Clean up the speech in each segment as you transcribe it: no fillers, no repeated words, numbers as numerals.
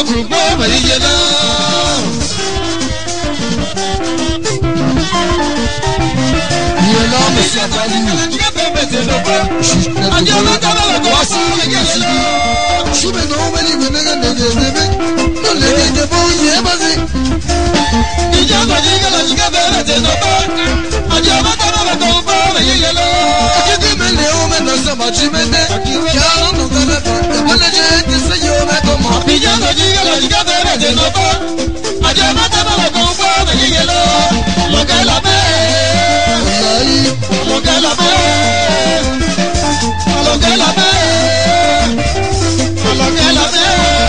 gbogbo mẹ́yẹ náà. Ìyẹn náà mi sí àbálí. Àjọ mẹ́ta bẹ̀rẹ̀ kọ́ sí ẹ̀yẹ síbi. Ṣùgbọ́n náà wọ́n ní gbẹ̀mẹ́gẹ́ lẹ́gẹ̀ẹ́gẹ́ ló lẹ́gẹ̀ẹ́ bó yẹ bá sí. Ìjọba yìí kẹ́lẹ́ ní kẹ́bẹ̀rẹ̀ tẹ̀ lọ́pọ̀. Àjọ mẹ́ta bẹ̀rẹ̀ kọ́ gbogbo mẹ́yẹ náà. Akíkí mẹ́lẹ̀ ó mẹ́nà sọ́mọ́tì mẹ́lẹ̀. Yà á nù kẹ́lẹ́ fún ìbálẹ̀jẹ́ ti sẹ́ yóò mẹ́kọ̀ mọ́. Ìjọba yìí kẹ́lẹ́ ní kẹ́bẹ̀rẹ̀ tẹ̀ lọ́pọ̀. Àjọ mẹ́ta bẹ̀rẹ̀ kọ́ gbogbo mẹ́yẹ náà. Lọ́kẹ́ lábẹ́. Lọ́kẹ́ lábẹ́. Lọ́kẹ́ lábẹ́. Lọ́kẹ́ lábẹ́.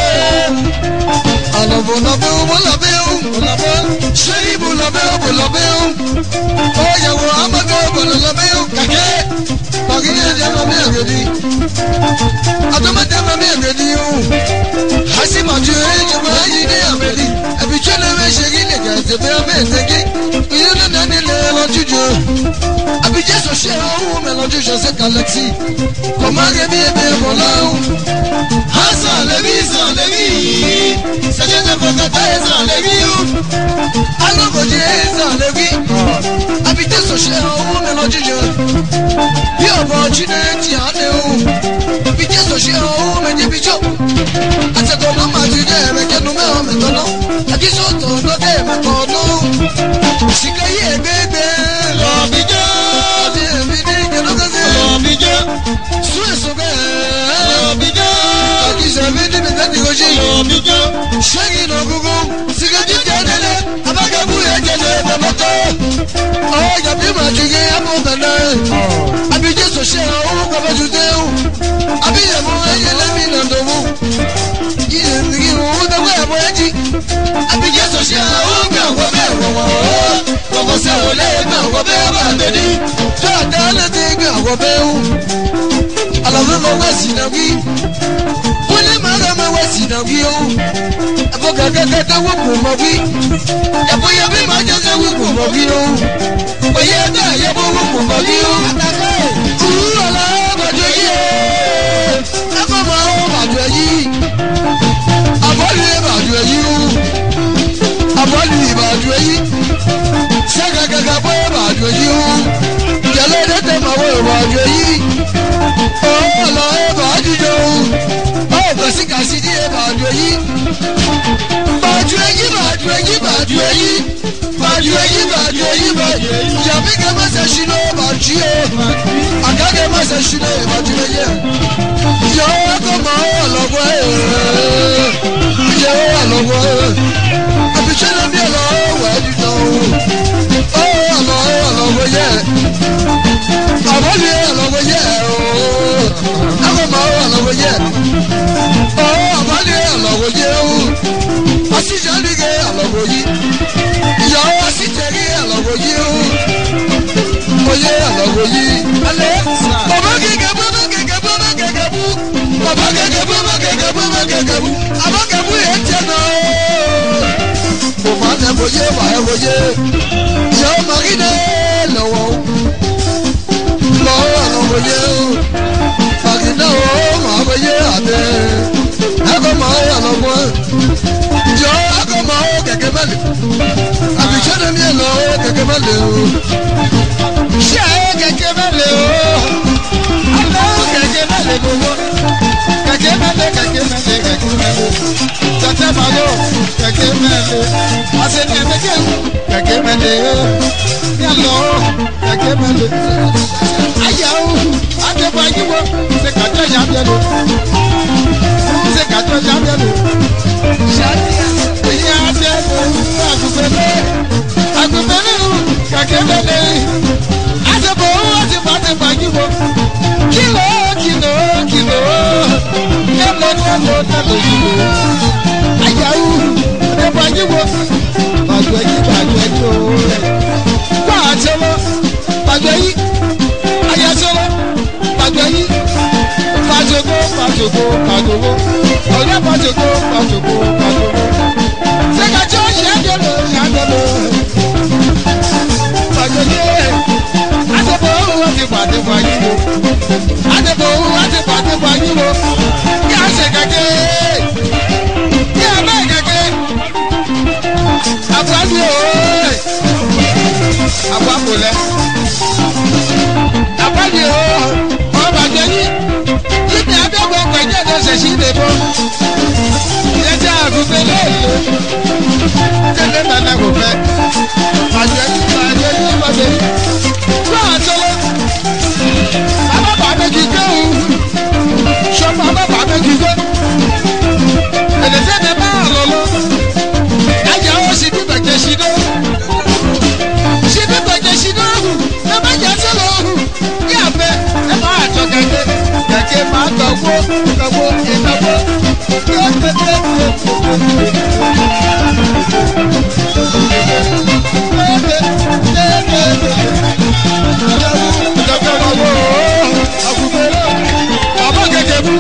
Alọ́bọ̀ lọ́bẹ̀ ó bọ̀ lọ́bẹ̀ ó. Ṣé ibù lọ́bẹ̀ ó bọ̀ lọ́bẹ̀ ó? Ó yàwó amágbé ó bọ̀ lọ́bẹ̀ ó. Kàkẹ́ pàkíyè jẹ́ lọ́bẹ̀ ẹ̀rẹ́dì. Àtọ́mọ̀tẹ́ lọ́bẹ̀ ẹ̀rẹ́dì ó. Àṣìmọ̀jú ẹ̀jọba yìí ní àmẹ́lì. Ẹ̀bí tí ó lè fẹ́ ṣe kí lè kẹ́ ẹ̀sẹ̀ fẹ́ ọbẹ̀ ẹ̀sẹ̀kí. Ìyẹn ló dání lé lọ́jújọ. Àbí Jésù ṣe ọ̀hún mẹ́lọ́jújọ sí kàlẹ́tì. Kò má gé bí ebè bọ̀ láhùn. Hasan lebi san lebi. Sẹ́jẹ́ fọkàtà san lebi o. Alọ́bọ̀dé ẹ̀sán lẹ́bí. Àbí Jésù ṣe ọ̀hún mẹ́lọ́jújọ. Bí ọ̀bọ̀ Chineke àdé o. Bí Jésù ṣe ọ̀hún mẹ́jẹ̀bíjọ́. Àtẹ̀kọ̀ mọ́mọ́ àti jẹ́ ẹ̀mẹ́kẹ́nu mẹ́wọ̀n mẹ́tọ́nà. Àkísọ́tò lọ́dẹ̀ ẹ̀mẹ́kọ̀ ọdún. Òṣìkẹ́ yìí ẹ̀gbẹ́gbẹ́. Lọ́bìjọ́. Ọdẹ ẹ̀mí ní ìgbẹ́lógẹ́sẹ̀. Lọ́bìjọ́. Sún èso bẹ́ẹ̀. Lọ́bìjọ́. Àkísọ̀ ẹ̀mí níbi tẹ́tí kojú. Lọ́bìjọ́. Ṣẹ́yìn náà gúgú. Sìgẹ́jì jẹ́ délé. Abákẹ́bù yẹn jẹ́ lé bẹ̀mọ́tọ́. Ọ̀ yàbí màjúgé ẹ̀mú bẹ̀lẹ̀. Àbí Jésù ṣe ọ̀hún kọ̀ọ̀bẹ̀jú déhùn. Àbí ẹ̀mú ẹ̀yẹ lẹ́mí nà dòwú. Yìí òun dẹ́gbẹ́ ẹ̀mú ẹ̀jì. Àbí Jésù ṣe ọ̀hún gbẹ̀ ọ̀gbọ̀ bẹ́ẹ̀ wọ̀wọ̀. Kọ̀kọ̀ sẹ́ wọlé gbẹ̀ ọ̀gbọ̀ bẹ́ẹ̀ bá tẹ̀lé. Ṣáàdá lẹ́tí gbẹ̀ ọ̀gbọ̀ bẹ́ẹ̀ wù. Àlàfẹ́ mọ wẹ́sì náà wí. Wọlé máa rẹ̀ mọ wẹ́sì náà wí o. Ẹ̀fọ́ kẹ̀kẹ́kẹ́ wọ́n kò mọ̀ wí. Ẹ̀fọ́ yẹ bí màá jẹ́ sẹ́ wọ́n kò mọ̀ wí o. Oyè ẹ̀dá yẹ bó wọ́n kò mọ̀ wí o. Kúrò lọ bàjọ́ yìí o. Ẹ̀fọ́ máa ń bàjọ́ yìí. Àbọ̀lì bàjọ́ yìí o. Àbọ̀lì bàjọ́ yìí. Sẹ́kẹ̀kẹ̀kẹ̀ bó bàjọ́ yìí o. Jẹ̀lẹ́ dẹ́tẹ̀ máa wọ bàjọ́ yìí. Ó lọ bàjọ́ yìí o. Ó kàsíkàsí ní bàjọ́ yìí. Bàjọ́ yìí bàjọ́ yìí bàjọ́ yìí. Bàjọ́ yìí bàjọ́ yìí bàjọ́ yìí. Yàbí kẹ́ máa ṣe ṣínú bàjọ́ yìí. Àkàkẹ́ máa ṣe ṣínú bàjọ́ yìí. Yọ̀ọ́ kọ́ máa wà lọ́wọ́ ẹ̀. Yọ̀ọ́ wà lọ́wọ́ ẹ̀. Àbíṣẹ́ ló bí ọlọ́wọ́ ẹ̀ dídá o. Ó ọlọ́wọ́ yẹ. Àbọ̀lì ọlọ́wọ́ yẹ o. Ẹ̀kọ́ máa wà lọ́wọ́ yẹ. Ó àbọ̀lì ọlọ́wọ́ yẹ o. Àṣìṣe nìkẹ́ ọlọ́wọ́ yìí. Ìyàwó àṣìṣe rí ọlọ́wọ́ yìí o. Oyè ọlọ́wọ́ yìí. Bàbá kẹ̀kẹ́ bú bá kẹ̀kẹ́ bú bá kẹ̀kẹ́ bú. Bàbá kẹ̀kẹ́ bú bá kẹ̀kẹ́ bú bá kẹ̀kẹ́ bú. Àbọ̀kẹ́bú yẹn jẹ́ náà. Mo máa ń ẹ̀wọ̀ yé wà ẹ̀wọ̀ yé. Ìyàwó Màrídé lọ́wọ́. Lọ́wọ́ ọlọ́wọ́ yé o. Màrídé o máa wọ yé àbẹ́. Ẹ̀kọ́ máa wọ ọlọ́wọ́. Jọ ẹ̀kọ́ máa wọ kẹ̀kẹ́ mẹ́lẹ̀. Àbíṣẹ́ ni mi lọ kẹ̀kẹ́ mẹ́lẹ̀ o. Ṣé kẹ̀kẹ́ mẹ́lẹ̀ o? Àlọ́ kẹ̀kẹ́ mẹ́lẹ̀ gbogbo. Kẹ̀kẹ́ mẹ́lẹ̀ kẹ̀kẹ́ mẹ́lẹ̀ kẹ̀kẹ́ mẹ́lẹ̀. Tẹ̀tẹ̀ bàlọ́ kẹ̀kẹ́ mẹ́lẹ̀. Àṣẹ̀ni ẹ̀mẹ́kẹ́ kẹ̀kẹ́ mẹ́lẹ̀. Yàlọ́ kẹ̀kẹ́ mẹ́lẹ̀. Ayáwó Adébáyíwó ṣe kàjọ yàbẹ̀lẹ̀. Ṣé kàjọ yàbẹ̀lẹ̀. Ìyá Adébáyíwó àgùnbẹ̀lẹ̀. Àgùnbẹ̀lẹ̀ kẹ̀kẹ́ mẹ́lẹ̀. Adébáyíwó ti bá Adébáyíwó. Kìlọ̀ kìlọ̀ kìlọ̀. Kẹ́lọ̀ yìí. Ayáwó Adébáyíwó. Bàjọ́ yìí bàjọ́ yìí o. Pàṣẹwọ́ bàjọ́ yìí. Ayásọ́wọ́ bàjọ́ yìí. Pàṣẹkó pàṣẹkó pàṣẹkó. Ọ̀rẹ́ pàṣẹkó pàṣẹkó pàṣẹkó. Sẹ́kàjọ́ ṣẹ́jọ́lọ́ ṣẹ́jọ́lọ́. Bàjọ́ yìí. Adébọ̀ owó ti pàdé fàyíwò. Adébọ̀ owó ti pàdé fàyíwò. Kí a ṣe kẹ̀kẹ́. Kí a bá Abwani o. Abwapole. Abwani o. Ọba gbẹ̀yìn. Ibi abẹ́gbọ̀ pẹ̀jẹ́ ló ṣe sí ìdèbò. Yẹ́jẹ́ àgùnfẹ́ lóòlù. Tẹ́lẹ̀ nana kò fẹ́. Àjẹ́yìn ìpàdé. Fún àtọ́lọ́. Bàbá bàbá kì í gbé òun. Sọ́kọ́ bàbá bàbá kì í gbé. Èdèsẹ́ mi bá àlọ́ lọ. Ẹ̀jẹ̀ ó sì bí bẹ̀jẹ̀ sí náà. Sì bí bẹ̀jẹ̀ sí náà. Ẹ bá jẹ́ sọ́lọ́ ọ̀hún. Kí àfẹ́ ẹ máa tọ́ kẹ̀kẹ́. Kẹ̀kẹ́ máa tọ̀gbó ìtọ̀gbó. Bàbá kẹ̀kẹ́bú.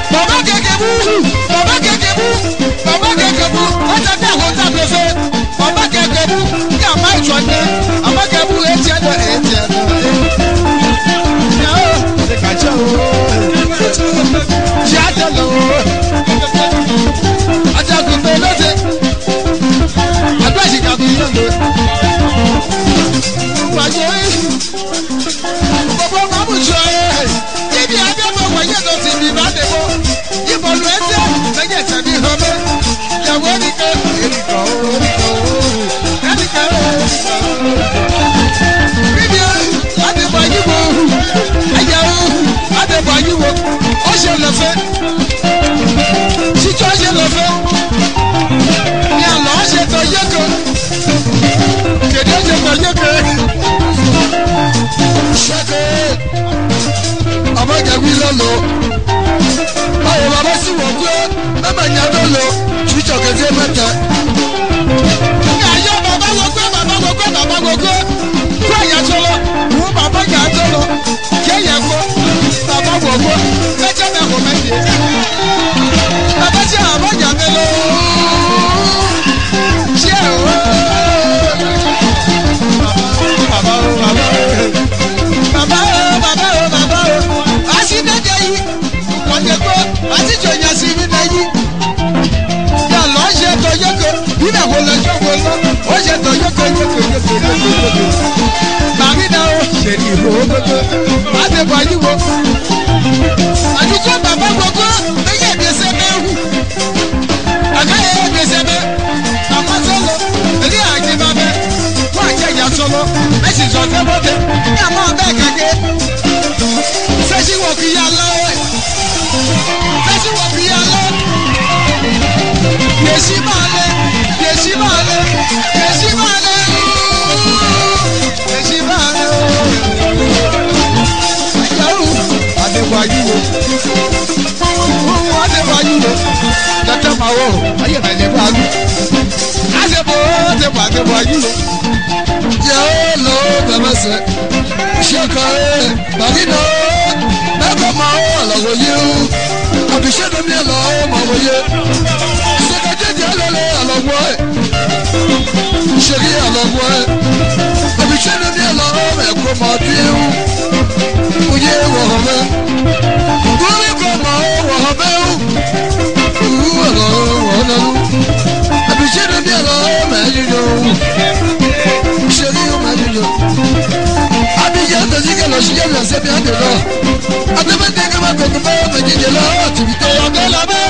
Bàbá kẹ̀kẹ́bú. Wọ́n ti dẹ́ àwọn tábìlì fẹ́. Bàbá kẹ̀kẹ́bú. Kí a máa jọ ní. Bàbá kẹ̀kẹ́bú etí ẹ̀dọ̀. Yàrá ṣe kàjẹ́ o. Ṣé àjẹlẹ̀ o? Ajagunfẹ́ lọ́sẹ̀. Àdúrà ìṣìkàbí yóò lò. Wàjẹ́ gbogbo mamu jọ ẹ̀. Ibi abẹ́bọ̀ wọ̀nyẹ́ tó ti di bá dé bọ́. Ìbọ̀lù ẹ̀jẹ̀ lẹ́yìn tẹ̀lé hàn mẹ́. Ìyàwó ẹnìkan ẹnìkan. Bíbí Adébọ̀ Ayíwo. Ayáwó Adébọ̀ Ayíwo. Ó ṣe lọ́fẹ́. Títọ́ ṣe lọ́fẹ́. Ní àlọ́ ṣe tọ́ yẹ́kọ̀. Kèdè ṣe tọ́ yẹ́kọ̀. Ṣẹ́kẹ̀ ọmọ ìjẹ̀wí lọ́lọ́. Báwo bàbá sì wọ̀ pé mẹ́mà ní adó lọ tìjọ kẹ̀kẹ́ mẹ́ta. Ní ayé bàbá wo pé kó ẹ̀yà tó lọ. Wọ́n bàbá yà á tó lọ. Kéèyàn kó bàbá wọ̀ pé mẹ́jọ mẹ́kọ̀ mẹ́jẹ. Bàbá tí àwọn ọjà mi lọ. Ṣé o? Bàbá o. Àṣìdẹ́jẹ́ yìí. Ìkọ̀jẹ̀kọ́ àtijọ́yà sí mi lẹ́yìn. Yà lọ́ ṣe tọ́jọ́kọ́. Bíbẹ̀ kò lọ́jọ́ kò lọ. Ó ṣe tọ́jọ́kọ́ yókò. Bàbí náà ó ṣe ní ìlú gbogbo. Adébọ̀ Ayíwo. Àdúgbò bàbá gbogbo lẹ́yìn ẹ̀dẹ́sẹ̀ mẹ́rù. Àgáyé ẹ̀dẹ́sẹ̀ mẹ́. Àmọ́ sọ́lọ́. Èdè àjẹbàbẹ́. Wọ́n àjẹjà sọ́lọ́. Mẹ́sì sọ fẹ́ bọ́tẹ́. Ní àmọ́ bẹ́ẹ̀ kẹ́kẹ́. Fẹ́sí wọ̀ kí yá lọ́wọ́. Yèsí máa lé. Àjẹrù Adébọ̀ Ayíwo. Adébọ̀ Ayíwo. Tẹ́tẹ́ máa wọ̀ ayé nàìjíríà bá lù. Adébọ̀ Ayíwo. Yẹ́n lọ bẹ̀rẹ̀ sẹ́. Ṣé kọ́ ẹ bàbí náà? Bẹ́ẹ̀ máa wọ̀ lọ́wọ́ yìí. Àbíṣẹ́ ló ní ẹ̀ lọ́wọ́ máa wọ̀ yìí. Sẹ́kẹ̀jẹ̀dì alẹ́lẹ́ àlọ́gbọ́ ẹ̀. Ṣèrí àlọ́gbọ́ ẹ̀. Àbíṣẹ́ ló ní ẹ̀ lọ́wọ́ ẹ̀kọ́ máa bí ewu. Oyè wọ̀ hàn mẹ́. Gómìn kọ́ máa wọ̀ hàn mẹ́ o. Ìwú ẹ̀rọ wọ̀ nánú. Àbíṣẹ́ ló ní ẹ̀ lọ́wọ́ mẹ́rin lọ. Ṣèrí ó máa yíyọ. Abidjan tẹ̀sí kẹlẹ̀ ṣíjẹ́ mi àṣẹ mi àdè lọ. Àtẹ̀mẹ́tẹ̀ kí wọ́n tẹ̀kọ̀ bẹ́ẹ̀ méjìlè lọ. Tìbítẹ́ ọ̀gá lọ́bẹ̀.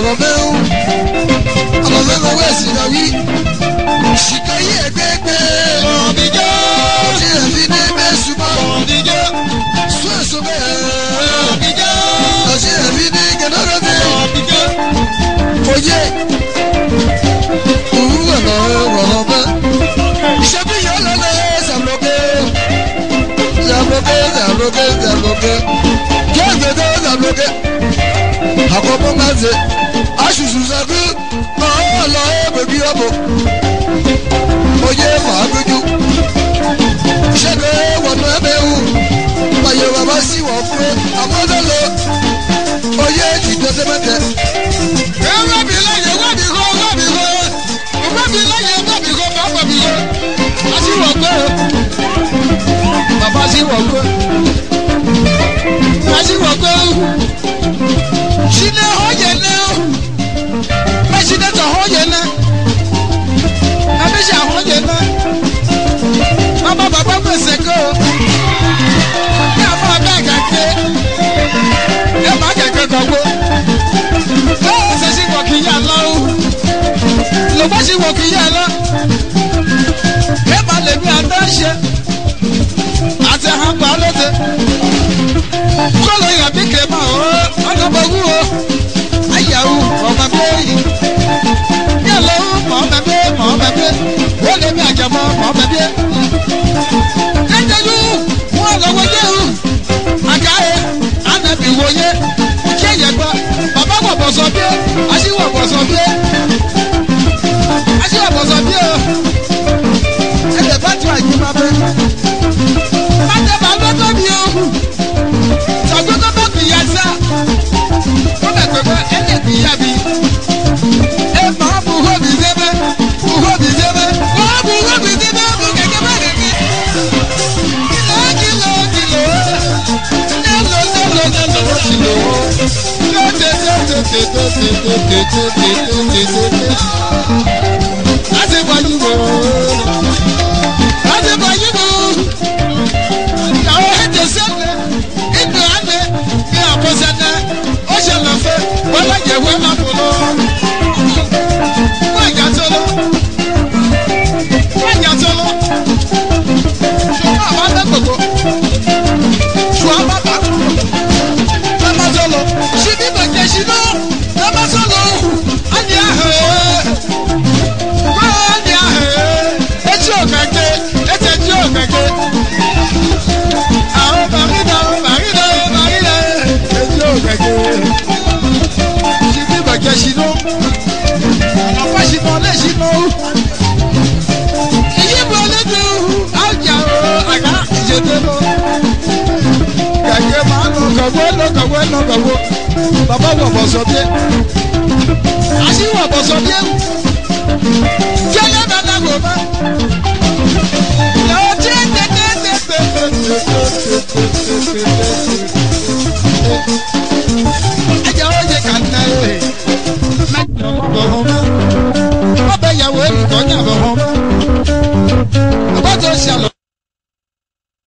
mẹ́rù ọmọ mẹ́rù wẹ̀ sí lọ wí ṣìkà yí ẹgbẹ́gbẹ́ Ọ̀dìjọ́. ọtí rẹ̀ fi ní mẹ́sùn mọ́ Ọ̀dìjọ́. sún èso bẹ́ẹ̀ Ọ̀dìjọ́. ọtí rẹ̀ fi ní gẹ̀dọ́gẹ̀dẹ́ Ọ̀dìjọ́. oyè òwúrọ̀ lọ́wọ́ wọ̀rọ̀ mọ́ ìṣẹ́bí yọ̀ lọ́lọ́ ṣàlọ́kẹ́ jẹ́gbẹ̀dẹ́ ṣàlọ́kẹ́ àkọ́kọ́ máa ṣe aṣùṣù ṣàkú ọ̀ọ́lọ́ ẹ̀bẹ̀bí ọ̀bọ̀ oyè fàágbéjú ìṣẹ́gbẹ́ wọ̀nà ẹ̀bẹ̀wò ọ̀yẹ̀ bàbá sí wọ̀ fún àmọ́dọ́lọ́ oyè ìdọ́sẹ́mẹ́tẹ̀. Wábì láyé wábì kó wábì kó. Wábì láyé wábì kó wábì kó. Aṣíwọ̀ gbé o. Bàbá aṣíwọ̀ gbé. Aṣíwọ̀ gbé o. Ṣílẹ̀ ọ̀yẹ̀ náà. Pẹ́sidẹ́ntì ọ̀yẹ̀ náà. Abíṣẹ́ ọ̀yẹ̀ náà. Bàbá bàbá gbèsè kó o. Ní àbá bẹ́ẹ̀ kẹ́kẹ́. Ẹ má kẹ́kẹ́ kọ̀gbó. Ó ṣe sí wọ̀ kì í yà lọ́wọ́. Lọ́gbọ́n sí wọ̀ kì í yà lọ. Ẹ má lè bí adáṣe. Àti àgbà lóde. Kọ́lọ̀ yàbí kèémà ó. Ọ̀dọ́gbọ̀ wú o. Ayàwó ọ̀mà bẹ́ẹ̀. Yẹ̀lọ́ mọ̀ bẹ́ẹ̀ mọ̀ bẹ́ẹ̀. Wọ́n lè bí àjẹmọ́ mọ̀ bẹ́ẹ̀. Ẹ̀jẹ̀jú wọ́n lọ́wọ́ yẹ́ o. Àgáyé ànàbì wòye. Kí ẹ̀yẹ̀ gbọ́. Bàbá wọ̀ bọ̀sọ̀ bí o. Aṣíwọ̀ bọ̀sọ̀ bí o. Aṣíwọ̀ bọ̀sọ̀ bí o. Ẹ̀jẹ̀ bá tún àyè máa bẹ́. Bàtẹ́ bá lọ́tọ́ bí o. Sọ̀gbọ́n tó bì yà sá. Wọ́n bẹ̀ pẹ̀pẹ́ ẹ̀jẹ̀ bì yà bí. Ẹ máa bù hó bì débẹ̀. Bù hó bì débẹ̀. Wọ́n bù hó bì débẹ̀. Bù kẹ̀kẹ́ bá rẹ̀ kí. Kìlọ̀. Láti bọ̀yì wò. Láti bọ̀yì wò. Ìyàwó ẹ̀jẹ̀ sẹ́lẹ̀. Ìgbè àná ní àbọ̀sẹ̀nẹ̀. Ó ṣẹlẹ̀ fẹ́. Wọ́n lẹ́jẹ̀ wẹ́ máa bò lọ. Wọ́n ìyá tó lọ. Wọ́n ìyá tó lọ. Ṣùgbọ́n àwọn akẹ́kọ̀ọ́. Ṣùgbọ́n bàbá. Bàbá tó lọ. Ṣé bí bàjẹ́ ṣí náà? Bàbá tó lọ. Àní àhẹ́. Wọ́n ní àhẹ́. Etí òkèké. Etí etí òkèké. Àwọn bàrídà. Etí òkèké. Ṣé bí bàjẹ́ ṣí náà? Àlàfà ṣí náà lè ṣí náà. Ìyíbo lédè àjà àgá ìjẹ́dẹ́ lọ. Kẹ̀kẹ́ máa lọ kọ̀wé. Bàbá wọ̀ bọ̀sọ̀ bíẹ́. Aṣíwọ̀ bọ̀sọ̀ bíẹ́. Jẹ́lẹ́ bàtà kò bá.